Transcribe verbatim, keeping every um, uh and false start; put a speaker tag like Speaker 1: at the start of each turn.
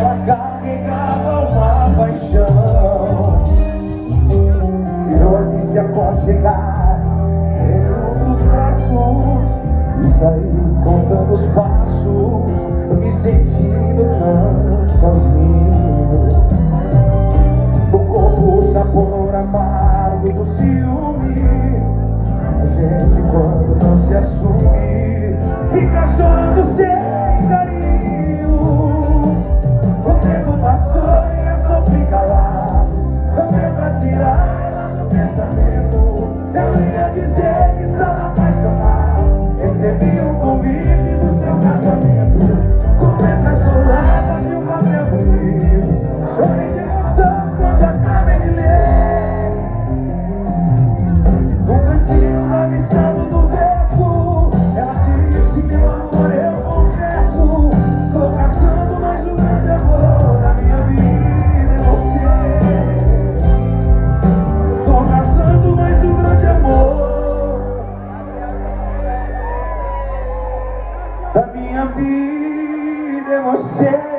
Speaker 1: ela carregava uma paixão. Eu a vi se aconchegar em um dos braços e saí contando os passos, me sentindo tão sozinho. O corpo, o sabor amargo do ciúme. A gente quando não se assume fica chorando sem carinho. O tempo passou e eu só fica lá, também pra tirar ela do pensamento. Eu ia dizer que estava apaixonado, recebi um convite do seu casamento, com letras douradas e um papel bonito. Chorei de emoção quando acabei de ler um cantinho avistado do verso. Ela disse: meu amor, eu confesso, tô caçando mais um grande amor da minha vida, é você. Tô caçando mais um grande amor da minha vida, é você.